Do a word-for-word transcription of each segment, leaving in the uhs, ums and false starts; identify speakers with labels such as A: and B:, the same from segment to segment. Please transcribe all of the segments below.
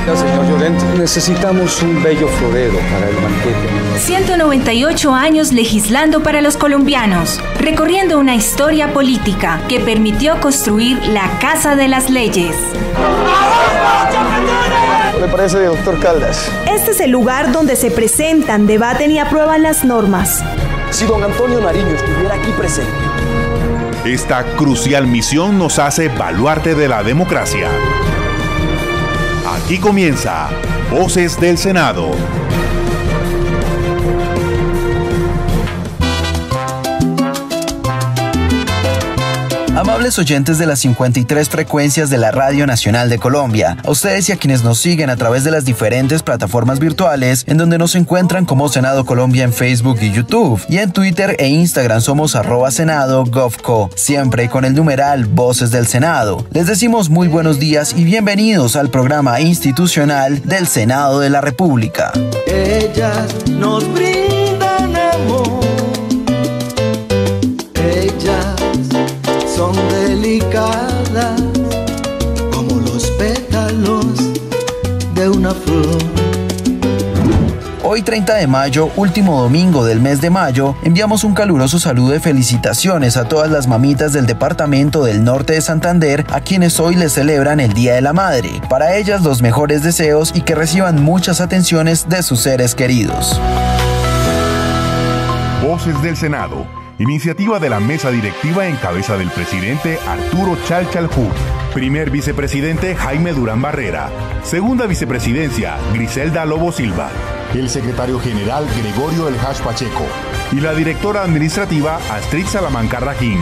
A: Oiga, señor Llorente, necesitamos un bello florero para el banquete.
B: ciento noventa y ocho años legislando para los colombianos, recorriendo una historia política que permitió construir la Casa de las Leyes.
A: ¿Qué le parece, doctor Caldas?
C: Este es el lugar donde se presentan, debaten y aprueban las normas.
D: Si don Antonio Nariño estuviera aquí presente.
E: Esta crucial misión nos hace baluarte de la democracia. Aquí comienza Voces del Senado.
F: Amables oyentes de las cincuenta y tres frecuencias de la Radio Nacional de Colombia, a ustedes y a quienes nos siguen a través de las diferentes plataformas virtuales en donde nos encuentran como Senado Colombia en Facebook y YouTube, y en Twitter e Instagram somos arroba Senado Govco, siempre con el numeral Voces del Senado. Les decimos muy buenos días y bienvenidos al programa institucional del Senado de la República.
G: Ellas nos brindan amor, ellas son delicadas como los pétalos de una flor.
F: Hoy treinta de mayo, último domingo del mes de mayo, enviamos un caluroso saludo de felicitaciones a todas las mamitas del departamento del norte de Santander, a quienes hoy les celebran el Día de la Madre. Para ellas los mejores deseos y que reciban muchas atenciones de sus seres queridos.
E: Voces del Senado. Iniciativa de la mesa directiva en cabeza del presidente Arturo Chalchalhur, primer vicepresidente Jaime Durán Barrera, segunda vicepresidencia Griselda Lobo Silva, el secretario general Gregorio El Hash Pacheco y la directora administrativa Astrid Salamanca Rajín.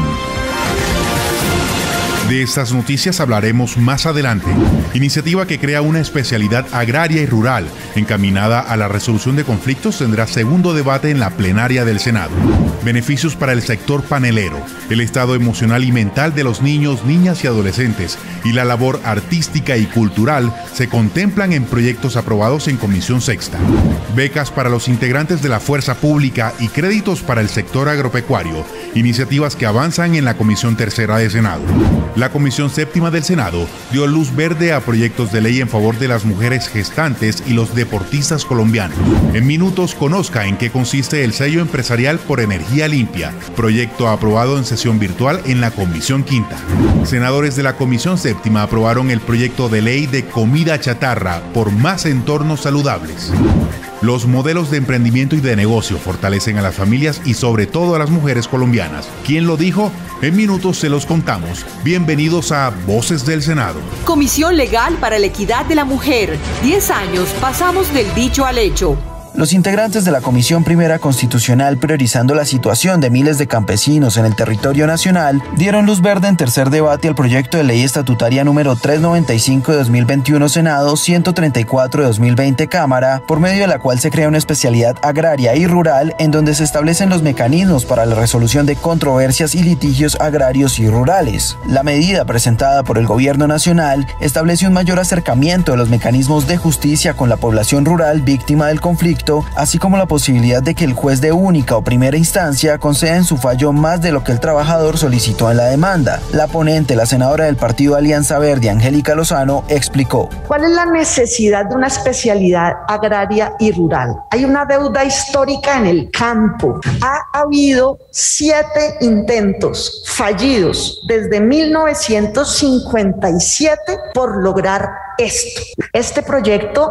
E: De estas noticias hablaremos más adelante. Iniciativa que crea una especialidad agraria y rural encaminada a la resolución de conflictos tendrá segundo debate en la plenaria del Senado. Beneficios para el sector panelero, el estado emocional y mental de los niños, niñas y adolescentes y la labor artística y cultural se contemplan en proyectos aprobados en Comisión Sexta. Becas para los integrantes de la Fuerza Pública y créditos para el sector agropecuario, iniciativas que avanzan en la Comisión Tercera de Senado. La Comisión Séptima del Senado dio luz verde a proyectos de ley en favor de las mujeres gestantes y los deportistas colombianos. En minutos conozca en qué consiste el sello empresarial por energía limpia, proyecto aprobado en sesión virtual en la Comisión Quinta. Senadores de la Comisión Séptima aprobaron el proyecto de ley de comida chatarra por más entornos saludables. Los modelos de emprendimiento y de negocio fortalecen a las familias y sobre todo a las mujeres colombianas. ¿Quién lo dijo? En minutos se los contamos. Bienvenidos a Voces del Senado.
H: Comisión Legal para la Equidad de la Mujer. Diez años pasamos del dicho al hecho.
F: Los integrantes de la Comisión Primera Constitucional, priorizando la situación de miles de campesinos en el territorio nacional, dieron luz verde en tercer debate al proyecto de ley estatutaria número trescientos noventa y cinco de dos mil veintiuno Senado, ciento treinta y cuatro de dos mil veinte Cámara, por medio de la cual se crea una especialidad agraria y rural en donde se establecen los mecanismos para la resolución de controversias y litigios agrarios y rurales. La medida presentada por el Gobierno Nacional establece un mayor acercamiento de los mecanismos de justicia con la población rural víctima del conflicto, así como la posibilidad de que el juez de única o primera instancia conceda en su fallo más de lo que el trabajador solicitó en la demanda. La ponente, la senadora del Partido Alianza Verde, Angélica Lozano, explicó.
I: ¿Cuál es la necesidad de una especialidad agraria y rural? Hay una deuda histórica en el campo. Ha habido siete intentos fallidos desde mil novecientos cincuenta y siete por lograr esto. Este proyecto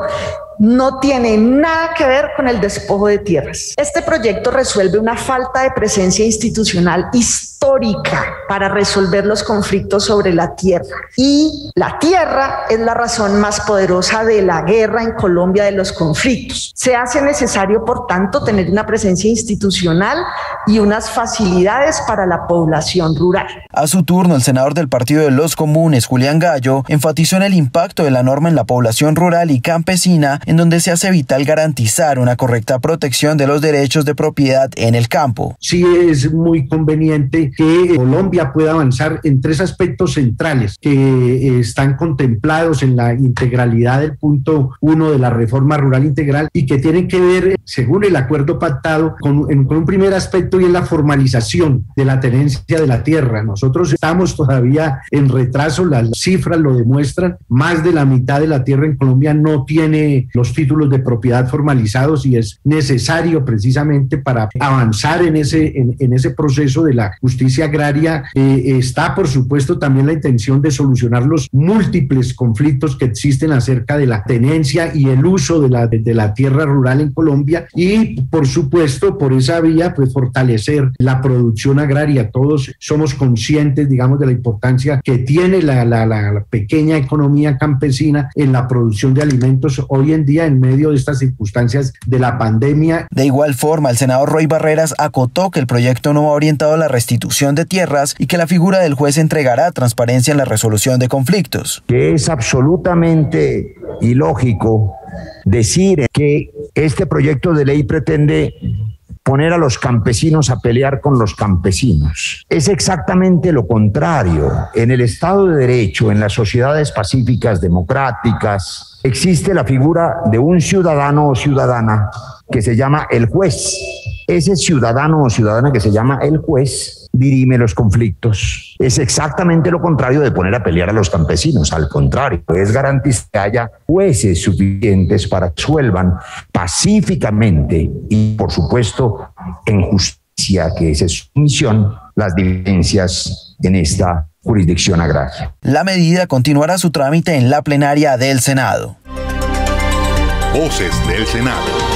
I: no tiene nada que ver con el despojo de tierras. Este proyecto resuelve una falta de presencia institucional histórica para resolver los conflictos sobre la tierra. Y la tierra es la razón más poderosa de la guerra en Colombia, de los conflictos. Se hace necesario, por tanto, tener una presencia institucional y unas facilidades para la población rural.
F: A su turno, el senador del Partido de los Comunes, Julián Gallo, enfatizó en el impacto de la norma en la población rural y campesina, en donde se hace vital garantizar una correcta protección de los derechos de propiedad en el campo.
J: Sí es muy conveniente que Colombia pueda avanzar en tres aspectos centrales que eh, están contemplados en la integralidad del punto uno de la reforma rural integral y que tienen que ver, según el acuerdo pactado, con, en, con un primer aspecto y es la formalización de la tenencia de la tierra. Nosotros estamos todavía en retraso, las cifras lo demuestran, más de la mitad de la tierra en Colombia no tiene los títulos de propiedad formalizados y es necesario precisamente para avanzar en ese, en, en ese proceso de la justicia agraria. Eh, está por supuesto también la intención de solucionar los múltiples conflictos que existen acerca de la tenencia y el uso de la, de, de la tierra rural en Colombia y por supuesto por esa vía pues fortalecer la producción agraria. Todos somos conscientes, digamos, de la importancia que tiene la, la, la, la pequeña economía campesina en la producción de alimentos hoy en día en medio de estas circunstancias de la pandemia.
F: De igual forma, el senador Roy Barreras acotó que el proyecto no va orientado a la restitución de tierras y que la figura del juez entregará transparencia en la resolución de conflictos.
K: Que es absolutamente ilógico decir que este proyecto de ley pretende poner a los campesinos a pelear con los campesinos. Es exactamente lo contrario. En el Estado de Derecho, en las sociedades pacíficas democráticas, existe la figura de un ciudadano o ciudadana que se llama el juez. Ese ciudadano o ciudadana que se llama el juez dirime los conflictos. Es exactamente lo contrario de poner a pelear a los campesinos. Al contrario, es garantizar que haya jueces suficientes para que resuelvan pacíficamente y, por supuesto, en justicia, que esa es su misión, las diferencias en esta jurisdicción agraria.
F: La medida continuará su trámite en la plenaria del Senado.
E: Voces del Senado.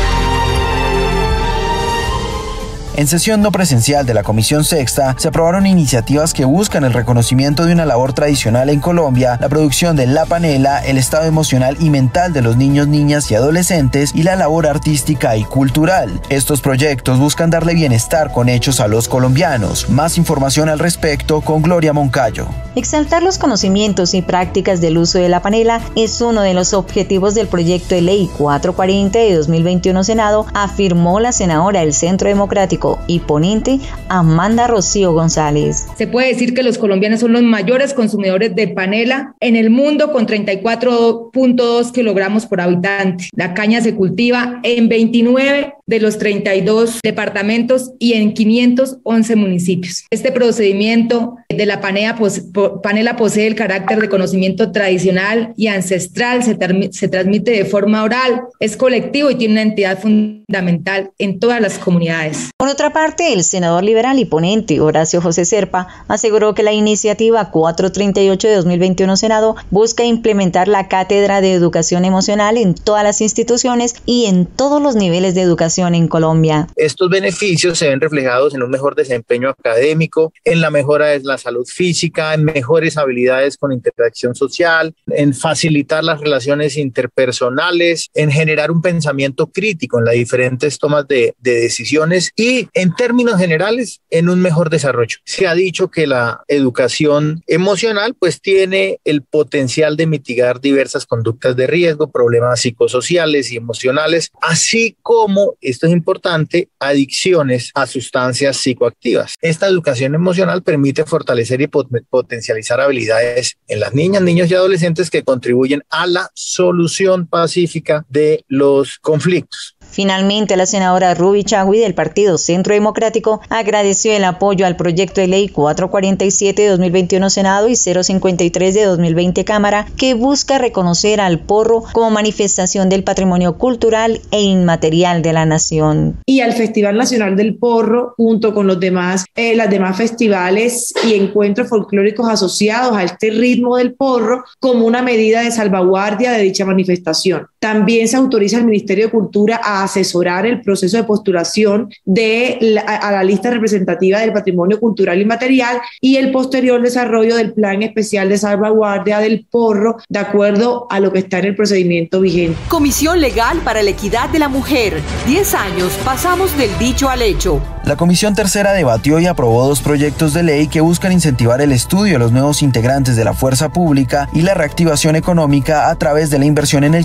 F: En sesión no presencial de la Comisión Sexta, se aprobaron iniciativas que buscan el reconocimiento de una labor tradicional en Colombia, la producción de la panela, el estado emocional y mental de los niños, niñas y adolescentes y la labor artística y cultural. Estos proyectos buscan darle bienestar con hechos a los colombianos. Más información al respecto con Gloria Moncayo.
L: Exaltar los conocimientos y prácticas del uso de la panela es uno de los objetivos del proyecto de ley cuatrocientos cuarenta de dos mil veintiuno Senado, afirmó la senadora del Centro Democrático y ponente Amanda Rocío González.
M: Se puede decir que los colombianos son los mayores consumidores de panela en el mundo, con treinta y cuatro punto dos kilogramos por habitante. La caña se cultiva en veintinueve de los treinta y dos departamentos y en quinientos once municipios. Este procedimiento de la panela, pos, panela posee el carácter de conocimiento tradicional y ancestral, se, se transmite de forma oral, es colectivo y tiene una entidad fundamental en todas las comunidades.
L: Por otra parte, el senador liberal y ponente Horacio José Serpa aseguró que la iniciativa cuatrocientos treinta y ocho de dos mil veintiuno Senado busca implementar la cátedra de educación emocional en todas las instituciones y en todos los niveles de educación en Colombia.
N: Estos beneficios se ven reflejados en un mejor desempeño académico, en la mejora de la salud física, en mejores habilidades con interacción social, en facilitar las relaciones interpersonales, en generar un pensamiento crítico en las diferentes tomas de, de decisiones y, en términos generales, en un mejor desarrollo. Se ha dicho que la educación emocional pues tiene el potencial de mitigar diversas conductas de riesgo, problemas psicosociales y emocionales, así como, esto es importante, adicciones a sustancias psicoactivas. Esta educación emocional permite fortalecer y pot- potencializar habilidades en las niñas, niños y adolescentes que contribuyen a la solución pacífica de los conflictos.
L: Finalmente, la senadora Ruby Chagui del Partido Centro Democrático agradeció el apoyo al proyecto de ley cuatrocientos cuarenta y siete de dos mil veintiuno Senado y cero cincuenta y tres de dos mil veinte Cámara, que busca reconocer al porro como manifestación del patrimonio cultural e inmaterial de la nación.
O: Y al Festival Nacional del Porro, junto con los demás, eh, las demás festivales y encuentros folclóricos asociados a este ritmo del porro, como una medida de salvaguardia de dicha manifestación. También se autoriza al Ministerio de Cultura a asesorar el proceso de postulación de la, a la lista representativa del patrimonio cultural inmaterial y el posterior desarrollo del plan especial de salvaguardia del porro de acuerdo a lo que está en el procedimiento vigente.
H: Comisión Legal para la Equidad de la Mujer. Diez años pasamos del dicho al hecho.
F: La Comisión Tercera debatió y aprobó dos proyectos de ley que buscan incentivar el estudio de los nuevos integrantes de la fuerza pública y la reactivación económica a través de la inversión en el campo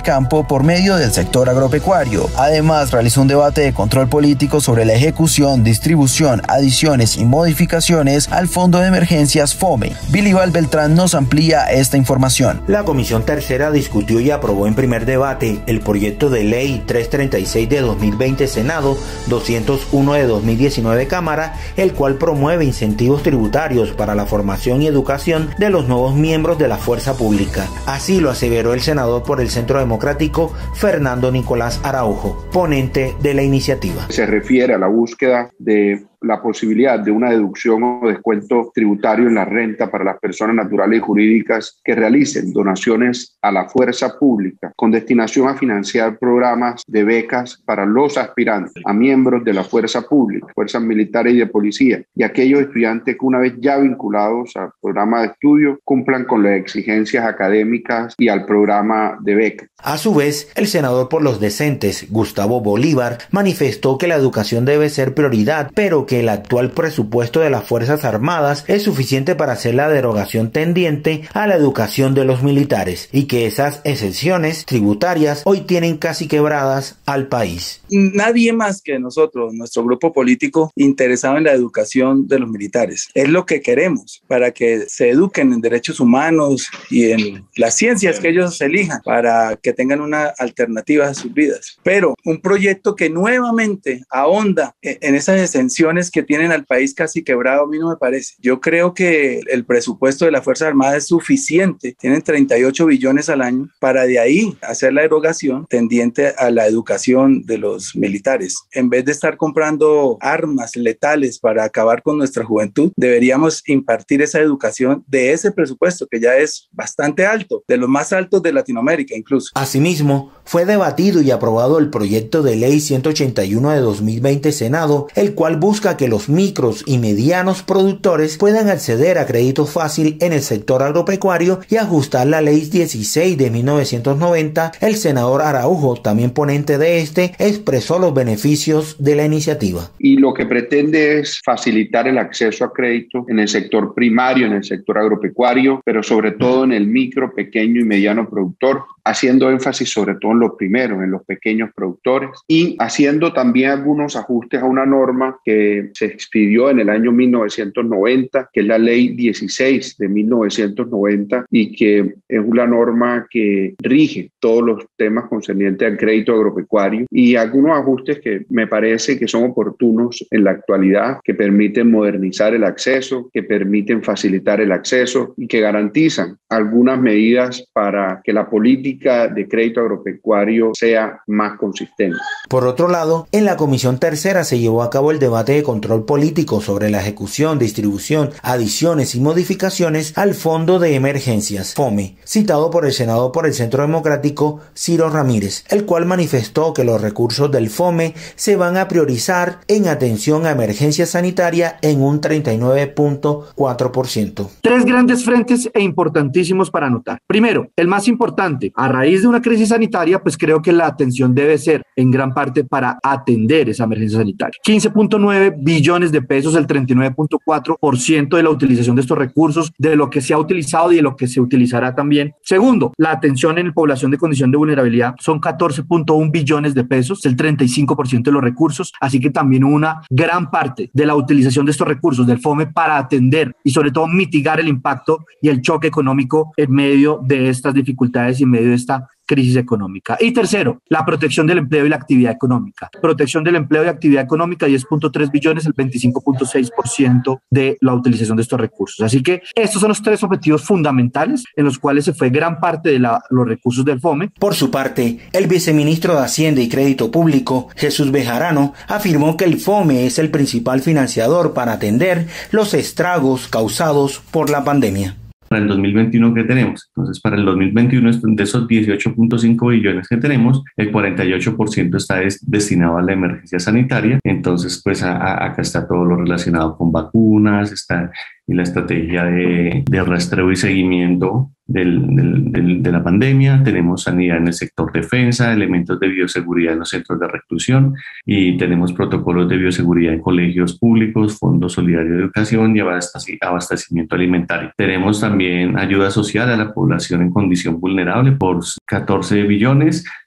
F: político por medio del sector agropecuario. Además, realizó un debate de control político sobre la ejecución, distribución, adiciones y modificaciones al Fondo de Emergencias FOME. Bilival Beltrán nos amplía esta información.
P: La Comisión Tercera discutió y aprobó en primer debate el proyecto de ley trescientos treinta y seis de dos mil veinte Senado, doscientos uno de dos mil diecinueve Cámara, el cual promueve incentivos tributarios para la formación y educación de los nuevos miembros de la fuerza pública. Así lo aseveró el senador por el Centro Democrático, Fernando Nicolás Araujo, ponente de la iniciativa.
Q: Se refiere a la búsqueda de la posibilidad de una deducción o descuento tributario en la renta para las personas naturales y jurídicas que realicen donaciones a la fuerza pública con destinación a financiar programas de becas para los aspirantes a miembros de la fuerza pública, fuerzas militares y de policía, y aquellos estudiantes que una vez ya vinculados al programa de estudio cumplan con las exigencias académicas y al programa de becas.
P: A su vez, el senador por los decentes, Gustavo Bolívar, manifestó que la educación debe ser prioridad, pero que el actual presupuesto de las Fuerzas Armadas es suficiente para hacer la derogación tendiente a la educación de los militares y que esas exenciones tributarias hoy tienen casi quebradas al país.
R: Nadie más que nosotros, nuestro grupo político, interesado en la educación de los militares. Es lo que queremos para que se eduquen en derechos humanos y en las ciencias que ellos elijan para que tengan una alternativa a sus vidas. Pero un proyecto que nuevamente ahonda en esas exenciones que tienen al país casi quebrado, a mí no me parece. Yo creo que el presupuesto de la Fuerza Armada es suficiente. Tienen treinta y ocho billones al año para de ahí hacer la erogación tendiente a la educación de los militares. En vez de estar comprando armas letales para acabar con nuestra juventud, deberíamos impartir esa educación de ese presupuesto que ya es bastante alto, de los más altos de Latinoamérica incluso.
P: Asimismo, fue debatido y aprobado el proyecto de ley ciento ochenta y uno de dos mil veinte Senado, el cual busca que los micros y medianos productores puedan acceder a crédito fácil en el sector agropecuario y ajustar la ley dieciséis de mil novecientos noventa. El senador Araujo, también ponente de este, expresó los beneficios de la iniciativa.
Q: Y lo que pretende es facilitar el acceso a crédito en el sector primario, en el sector agropecuario, pero sobre todo en el micro, pequeño y mediano productor, haciendo énfasis sobre todo en los primeros, en los pequeños productores, y haciendo también algunos ajustes a una norma que se expidió en el año mil novecientos noventa, que es la ley dieciséis de mil novecientos noventa, y que es una norma que rige todos los temas concernientes al crédito agropecuario, y algunos ajustes que me parece que son oportunos en la actualidad, que permiten modernizar el acceso, que permiten facilitar el acceso y que garantizan algunas medidas para que la política de crédito agropecuario sea más consistente.
P: Por otro lado, en la Comisión Tercera se llevó a cabo el debate de control político sobre la ejecución, distribución, adiciones y modificaciones al Fondo de Emergencias FOME, citado por el Senado por el Centro Democrático Ciro Ramírez, el cual manifestó que los recursos del FOME se van a priorizar en atención a emergencia sanitaria en un treinta y nueve punto cuatro por ciento.
J: Tres grandes frentes e importantísimos para anotar. Primero, el más importante, a raíz de una crisis sanitaria, pues creo que la atención debe ser en gran parte para atender esa emergencia sanitaria. quince punto nueve billones de pesos, el treinta y nueve punto cuatro por ciento de la utilización de estos recursos, de lo que se ha utilizado y de lo que se utilizará también. Segundo, la atención en la población de condición de vulnerabilidad son catorce punto uno billones de pesos, el treinta y cinco por ciento de los recursos, así que también una gran parte de la utilización de estos recursos del FOME para atender y sobre todo mitigar el impacto y el choque económico en medio de estas dificultades y en medio de esta crisis económica. Y tercero, la protección del empleo y la actividad económica. Protección del empleo y actividad económica, diez punto tres billones, el veinticinco punto seis por ciento de la utilización de estos recursos. Así que estos son los tres objetivos fundamentales en los cuales se fue gran parte de la, los recursos del FOME.
P: Por su parte, el viceministro de Hacienda y Crédito Público, Jesús Bejarano, afirmó que el FOME es el principal financiador para atender los estragos causados por la pandemia.
S: Para el dos mil veintiuno que tenemos. Entonces, para el dos mil veintiuno, de esos dieciocho punto cinco billones que tenemos, el cuarenta y ocho por ciento está des destinado a la emergencia sanitaria. Entonces, pues a, a, acá está todo lo relacionado con vacunas, está y la estrategia de, de rastreo y seguimiento del, del, del, de la pandemia. Tenemos sanidad en el sector defensa, elementos de bioseguridad en los centros de reclusión y tenemos protocolos de bioseguridad en colegios públicos, Fondo Solidario de Educación y abastecimiento alimentario. Tenemos también ayuda social a la población en condición vulnerable por catorce billones.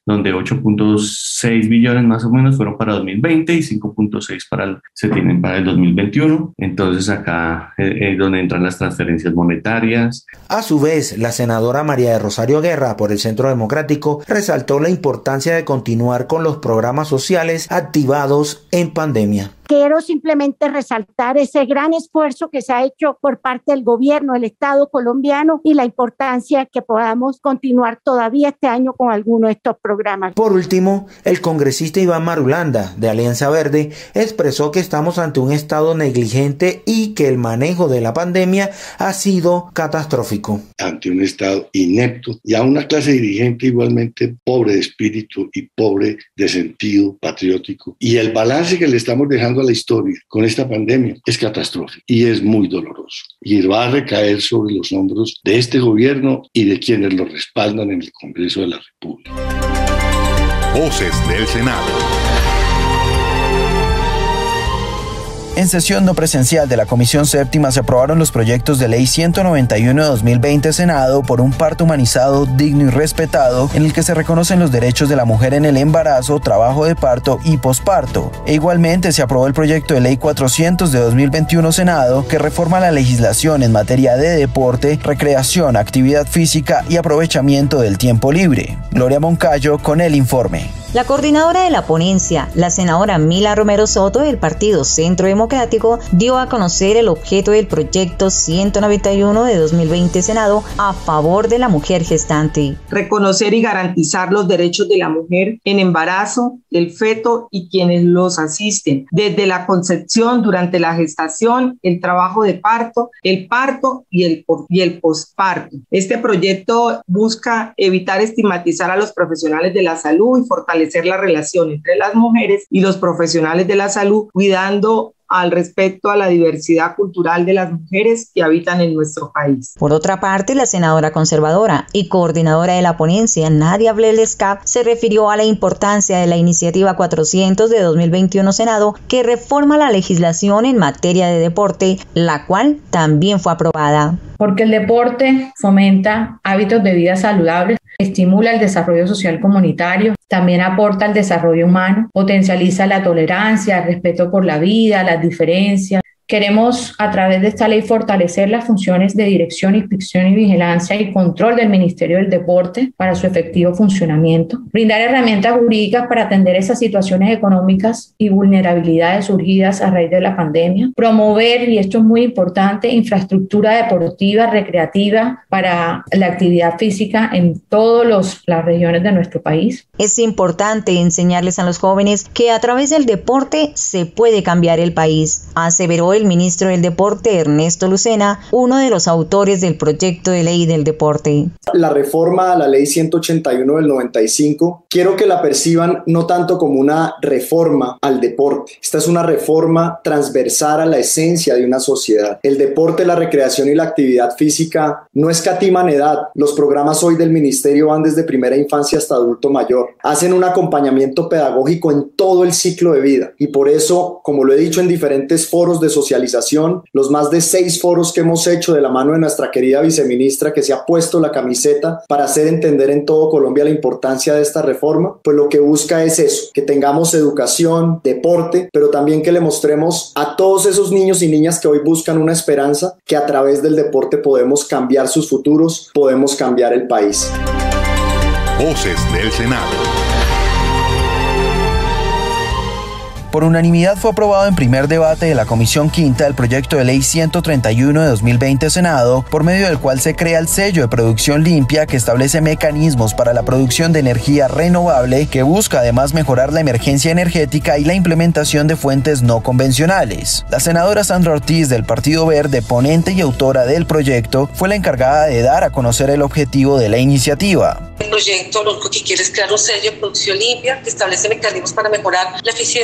S: donde ocho punto seis billones más o menos fueron para dos mil veinte y cinco punto seis para el, se tienen para el dos mil veintiuno. Entonces acá es donde entran las transferencias monetarias.
P: A su vez, la senadora María de Rosario Guerra por el Centro Democrático resaltó la importancia de continuar con los programas sociales activados en pandemia.
T: Quiero simplemente resaltar ese gran esfuerzo que se ha hecho por parte del gobierno del Estado colombiano y la importancia de que podamos continuar todavía este año con alguno de estos programas.
P: Por último, el congresista Iván Marulanda, de Alianza Verde, expresó que estamos ante un Estado negligente y que el manejo de la pandemia ha sido catastrófico.
U: Ante un Estado inepto y a una clase dirigente igualmente pobre de espíritu y pobre de sentido patriótico. Y el balance que le estamos dejando a la historia con esta pandemia es catastrófico y es muy doloroso y va a recaer sobre los hombros de este gobierno y de quienes lo respaldan en el Congreso de la República.
E: Voces del Senado.
F: En sesión no presencial de la Comisión Séptima se aprobaron los proyectos de Ley ciento noventa y uno de dos mil veinte Senado por un parto humanizado, digno y respetado, en el que se reconocen los derechos de la mujer en el embarazo, trabajo de parto y posparto. E igualmente se aprobó el proyecto de Ley cuatrocientos de dos mil veintiuno Senado, que reforma la legislación en materia de deporte, recreación, actividad física y aprovechamiento del tiempo libre. Gloria Moncayo con el informe.
L: La coordinadora de la ponencia, la senadora Mila Romero Soto del Partido Centro Democrático, dio a conocer el objeto del proyecto ciento noventa y uno de dos mil veinte Senado a favor de la mujer gestante.
V: Reconocer y garantizar los derechos de la mujer en embarazo, el feto y quienes los asisten, desde la concepción, durante la gestación, el trabajo de parto, el parto y el, y el posparto. Este proyecto busca evitar estigmatizar a los profesionales de la salud y fortalecer la relación entre las mujeres y los profesionales de la salud, cuidando al respecto a la diversidad cultural de las mujeres que habitan en nuestro país.
L: Por otra parte, la senadora conservadora y coordinadora de la ponencia, Nadia Blelescap, se refirió a la importancia de la iniciativa cuatrocientos de dos mil veintiuno Senado, que reforma la legislación en materia de deporte, la cual también fue aprobada.
M: Porque el deporte fomenta hábitos de vida saludables, estimula el desarrollo social comunitario, también aporta al desarrollo humano, potencializa la tolerancia, el respeto por la vida, las diferencias. Queremos, a través de esta ley, fortalecer las funciones de dirección, inspección y vigilancia y control del Ministerio del Deporte para su efectivo funcionamiento, brindar herramientas jurídicas para atender esas situaciones económicas y vulnerabilidades surgidas a raíz de la pandemia, promover, y esto es muy importante, infraestructura deportiva, recreativa para la actividad física en todas las regiones de nuestro país.
L: Es importante enseñarles a los jóvenes que a través del deporte se puede cambiar el país, aseveró el ministro del Deporte, Ernesto Lucena, uno de los autores del proyecto de ley del deporte.
W: La reforma a la ley ciento ochenta y uno del noventa y cinco, quiero que la perciban no tanto como una reforma al deporte. Esta es una reforma transversal a la esencia de una sociedad. El deporte, la recreación y la actividad física no escatiman edad. Los programas hoy del ministerio van desde primera infancia hasta adulto mayor. Hacen un acompañamiento pedagógico en todo el ciclo de vida. Y por eso, como lo he dicho en diferentes foros de socialización, los más de seis foros que hemos hecho de la mano de nuestra querida viceministra, que se ha puesto la camiseta para hacer entender en todo Colombia la importancia de esta reforma, pues lo que busca es eso, que tengamos educación, deporte, pero también que le mostremos a todos esos niños y niñas que hoy buscan una esperanza, que a través del deporte podemos cambiar sus futuros, podemos cambiar el país.
E: Voces del Senado.
F: Por unanimidad fue aprobado en primer debate de la Comisión Quinta el proyecto de ley ciento treinta y uno de dos mil veinte Senado, por medio del cual se crea el sello de producción limpia que establece mecanismos para la producción de energía renovable, que busca además mejorar la emergencia energética y la implementación de fuentes no convencionales. La senadora Sandra Ortiz del Partido Verde, ponente y autora del proyecto, fue la encargada de dar a conocer el objetivo de la iniciativa.
X: El proyecto lo único que quiere es crear un sello de producción limpia que establece mecanismos para mejorar la eficiencia energética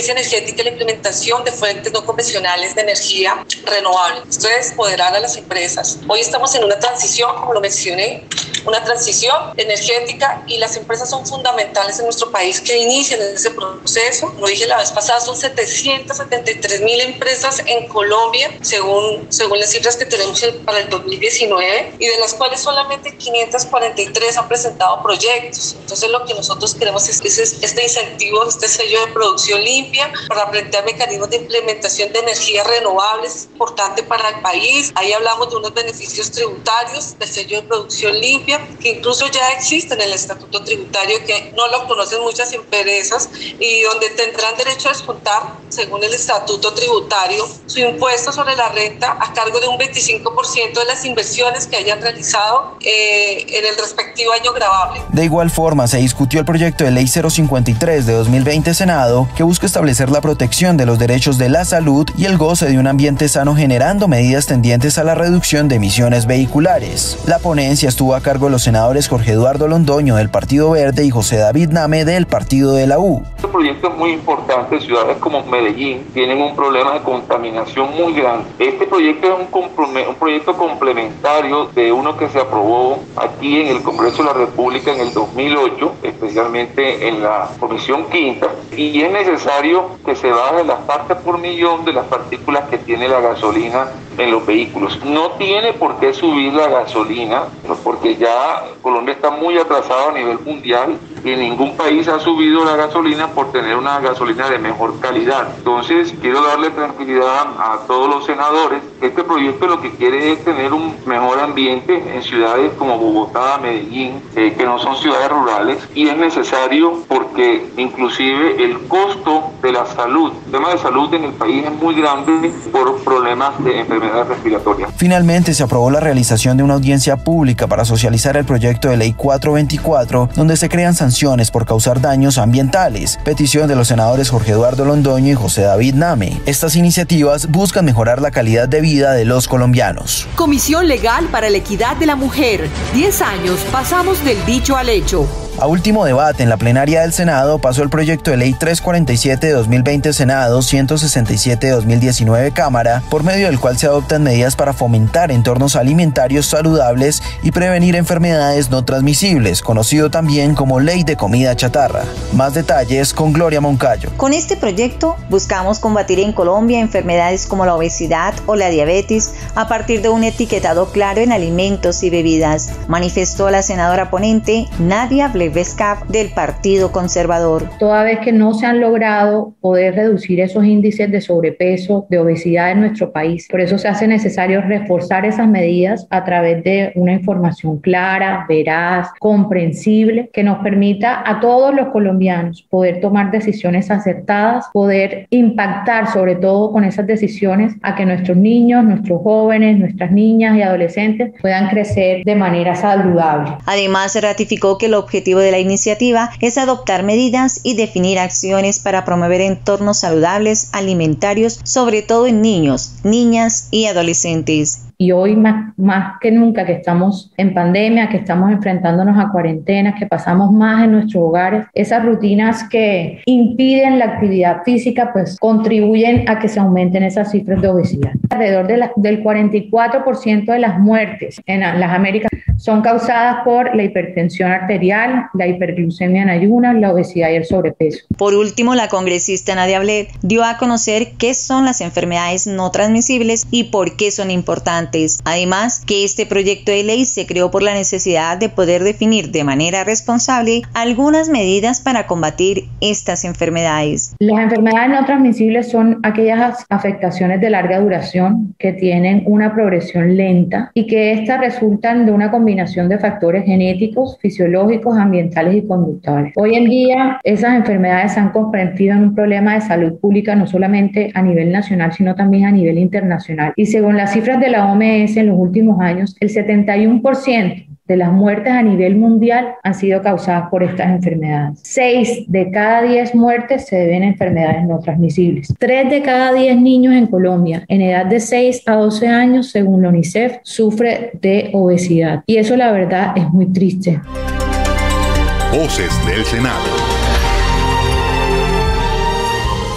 A: energética y la implementación de fuentes no convencionales de energía renovable. Esto es empoderar a las empresas. Hoy estamos en una transición, como lo mencioné, una transición energética y las empresas son fundamentales en nuestro país que inician ese proceso. Lo dije la vez pasada, son setecientas setenta y tres mil empresas en Colombia, según, según las cifras que tenemos para el dos mil diecinueve, y de las cuales solamente quinientas cuarenta y tres han presentado proyectos. Entonces lo que nosotros queremos es, es este incentivo, este sello de producción limpia para plantear mecanismos de implementación de energías renovables, es importante para el país. Ahí hablamos de unos beneficios tributarios del sello de producción limpia, que incluso ya existen en el estatuto tributario, que no lo conocen muchas empresas y donde tendrán derecho a descontar, según el estatuto tributario, su impuesto sobre la renta a cargo de un veinticinco por ciento de las inversiones que hayan realizado eh, en el respectivo año gravable.
F: De igual forma, se discutió el proyecto de ley cero cincuenta y tres de dos mil veinte Senado, que busca establecer la protección de los derechos de la salud y el goce de un ambiente sano, generando medidas tendientes a la reducción de emisiones vehiculares. La ponencia estuvo a cargo de los senadores Jorge Eduardo Londoño del Partido Verde y José David Name del Partido de la U.
B: Este proyecto es muy importante. Ciudades como Medellín tienen un problema de contaminación muy grande. Este proyecto es un, un proyecto complementario de uno que se aprobó aquí en el Congreso de la República en el dos mil ocho, especialmente en la Comisión Quinta, y es necesario que se baje las partes por millón de las partículas que tiene la gasolina en los vehículos. No tiene por qué subir la gasolina, porque ya Colombia está muy atrasado a nivel mundial y ningún país ha subido la gasolina por tener una gasolina de mejor calidad. Entonces, quiero darle tranquilidad a todos los senadores. Este proyecto lo que quiere es tener un mejor ambiente en ciudades como Bogotá, Medellín, eh, que no son ciudades rurales, y es necesario porque inclusive el costo de la salud, el tema de salud en el país es muy grande por problemas de enfermedades respiratorias.
F: Finalmente se aprobó la realización de una audiencia pública para socializar el proyecto de ley cuatrocientos veinticuatro, donde se crean sanciones por causar daños ambientales, petición de los senadores Jorge Eduardo Londoño y José David Name. Estas iniciativas buscan mejorar la calidad de vida de los colombianos.
H: Comisión Legal para la Equidad de la Mujer. Diez años pasamos del dicho al hecho.
F: A último debate en la plenaria del Senado pasó el proyecto de ley trescientos cuarenta y siete de dos mil veinte Senado, ciento sesenta y siete de dos mil diecinueve Cámara, por medio del cual se adoptan medidas para fomentar entornos alimentarios saludables y prevenir enfermedades no transmisibles, conocido también como Ley de Comida Chatarra. Más detalles con Gloria Moncayo.
L: Con este proyecto buscamos combatir en Colombia enfermedades como la obesidad o la diabetes a partir de un etiquetado claro en alimentos y bebidas, manifestó la senadora ponente Nadia Blevescap del Partido Conservador.
C: Toda vez que no se han logrado poder reducir esos índices de sobrepeso, de obesidad en nuestro país, por eso se hace necesario reforzar esas medidas a través de una información clara, veraz, comprensible, que nos permita a todos los colombianos poder tomar decisiones acertadas, poder impactar sobre todo con esas decisiones a que nuestros niños, nuestros jóvenes, nuestras niñas y adolescentes puedan crecer de manera saludable.
L: Además, se ratificó que el objetivo de la iniciativa es adoptar medidas y definir acciones para promover entornos saludables alimentarios, sobre todo en niños, niñas y adolescentes.
C: Y hoy más, más que nunca que estamos en pandemia, que estamos enfrentándonos a cuarentenas, que pasamos más en nuestros hogares, esas rutinas que impiden la actividad física pues contribuyen a que se aumenten esas cifras de obesidad. Alrededor de la, del cuarenta y cuatro por ciento de las muertes en las Américas son causadas por la hipertensión arterial, la hiperglucemia en ayunas, la obesidad y el sobrepeso.
L: Por último, la congresista Nadia Bled dio a conocer qué son las enfermedades no transmisibles y por qué son importantes. Además, que este proyecto de ley se creó por la necesidad de poder definir de manera responsable algunas medidas para combatir estas enfermedades.
C: Las enfermedades no transmisibles son aquellas afectaciones de larga duración que tienen una progresión lenta y que estas resultan de una combinación de factores genéticos, fisiológicos, ambientales y conductuales. Hoy en día, esas enfermedades se han convertido en un problema de salud pública no solamente a nivel nacional, sino también a nivel internacional. Y según las cifras de la O M S en los últimos años, el setenta y uno por ciento de las muertes a nivel mundial han sido causadas por estas enfermedades. Seis de cada diez muertes se deben a enfermedades no transmisibles. Tres de cada diez niños en Colombia en edad de seis a doce años, según la UNICEF, sufre de obesidad. Y eso, la verdad, es muy triste.
E: Voces del Senado.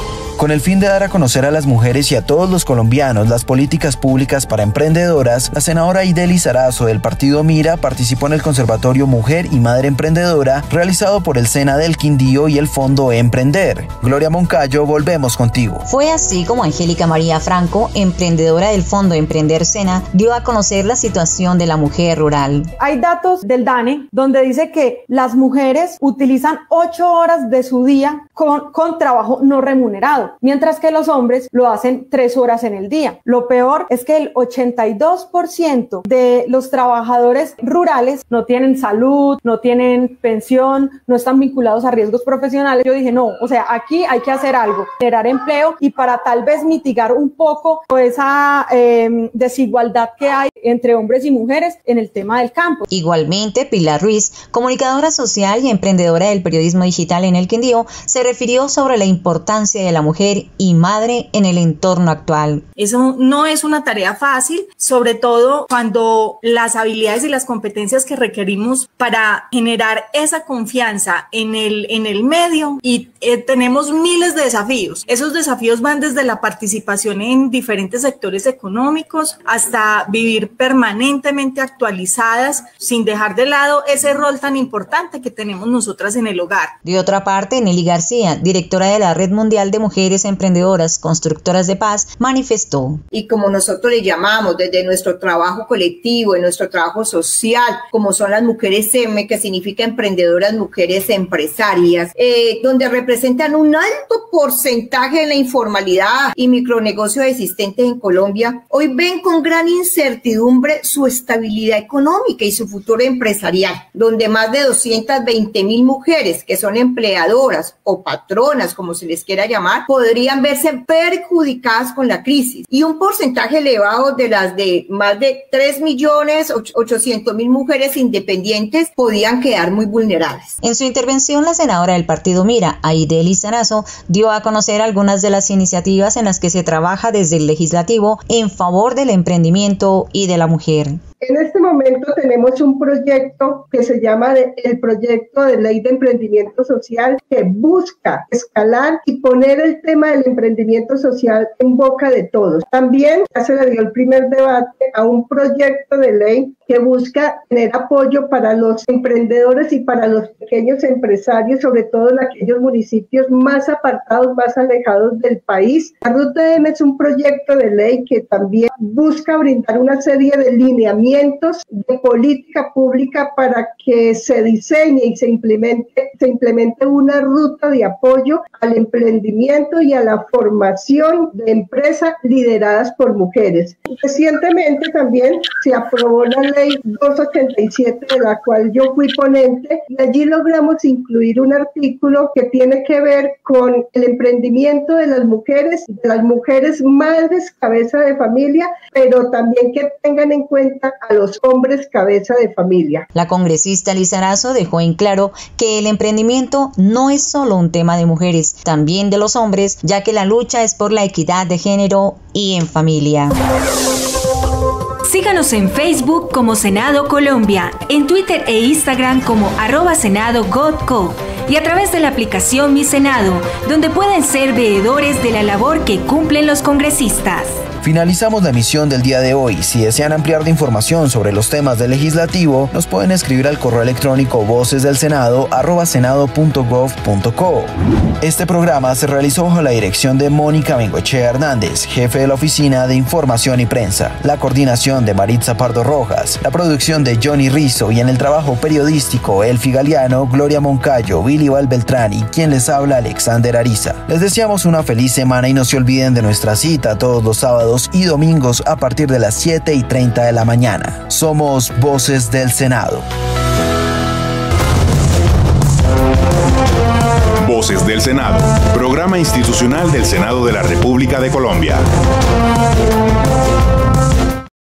F: Con el fin de dar a conocer a las mujeres y a todos los colombianos las políticas públicas para emprendedoras, la senadora Aide Lizarazo del partido Mira participó en el Conservatorio Mujer y Madre Emprendedora realizado por el SENA del Quindío y el Fondo Emprender. Gloria Moncayo, volvemos contigo.
L: Fue así como Angélica María Franco, emprendedora del Fondo Emprender SENA, dio a conocer la situación de la mujer rural.
D: Hay datos del DANE donde dice que las mujeres utilizan ocho horas de su día con, con trabajo no remunerado, mientras que los hombres lo hacen tres horas en el día. Lo peor es que el ochenta y dos por ciento de los trabajadores rurales no tienen salud, no tienen pensión, no están vinculados a riesgos profesionales. Yo dije, no, o sea, aquí hay que hacer algo, generar empleo y para tal vez mitigar un poco esa eh, desigualdad que hay entre hombres y mujeres en el tema del campo.
L: Igualmente, Pilar Ruiz, comunicadora social y emprendedora del periodismo digital en el Quindío, se refirió sobre la importancia de la mujer y madre en el entorno actual.
G: Eso no es una tarea fácil, sobre todo cuando las habilidades y las competencias que requerimos para generar esa confianza en el, en el medio y eh, tenemos miles de desafíos. Esos desafíos van desde la participación en diferentes sectores económicos hasta vivir permanentemente actualizadas sin dejar de lado ese rol tan importante que tenemos nosotras en el hogar.
L: De otra parte, Nelly García, directora de la Red Mundial de Mujeres Emprendedoras Constructoras de Paz, manifestó.
I: Y como nosotros le llamamos desde nuestro trabajo colectivo, en nuestro trabajo social, como son las mujeres M, que significa emprendedoras mujeres empresarias, eh, donde representan un alto porcentaje de la informalidad y micronegocios existentes en Colombia, hoy ven con gran incertidumbre su estabilidad económica y su futuro empresarial, donde más de doscientas veinte mil mujeres que son empleadoras o patronas, como se les quiera llamar, podrían verse perjudicadas con la crisis y un porcentaje elevado de las de más de tres millones ochocientos mil mujeres independientes podían quedar muy vulnerables.
L: En su intervención, la senadora del partido Mira, Aide Lizarazo, dio a conocer algunas de las iniciativas en las que se trabaja desde el legislativo en favor del emprendimiento y de la mujer.
X: En este momento tenemos un proyecto que se llama el Proyecto de Ley de Emprendimiento Social, que busca escalar y poner el tema del emprendimiento social en boca de todos. También ya se le dio el primer debate a un proyecto de ley que busca tener apoyo para los emprendedores y para los pequeños empresarios, sobre todo en aquellos municipios más apartados, más alejados del país. La Ruta M es un proyecto de ley que también busca brindar una serie de lineamientos de política pública para que se diseñe y se implemente, se implemente una ruta de apoyo al emprendimiento y a la formación de empresas lideradas por mujeres. Recientemente también se aprobó la ley doscientos ochenta y siete, de la cual yo fui ponente, y allí logramos incluir un artículo que tiene que ver con el emprendimiento de las mujeres, de las mujeres madres cabeza de familia, pero también que tengan en cuenta a los hombres cabeza de familia.
L: La congresista Lizarazo dejó en claro que el emprendimiento no es solo un tema de mujeres, también de los hombres, ya que la lucha es por la equidad de género y en familia.
Y: Síganos en Facebook como Senado Colombia, en Twitter e Instagram como arroba Senado Godco y a través de la aplicación Mi Senado, donde pueden ser veedores de la labor que cumplen los congresistas.
F: Finalizamos la emisión del día de hoy. Si desean ampliar de información sobre los temas del legislativo, nos pueden escribir al correo electrónico vocesdelsenado arroba senado punto gov punto co. Este programa se realizó bajo la dirección de Mónica Bengoechea Hernández, jefe de la Oficina de Información y Prensa, la coordinación de Maritza Pardo Rojas, la producción de Johnny Rizzo y en el trabajo periodístico Elfi Galeano, Gloria Moncayo, Billy Valbeltrán y quien les habla Alexander Ariza. Les deseamos una feliz semana y no se olviden de nuestra cita todos los sábados y domingos a partir de las siete y treinta de la mañana. Somos Voces del Senado.
E: Voces del Senado, programa institucional del Senado de la República de Colombia.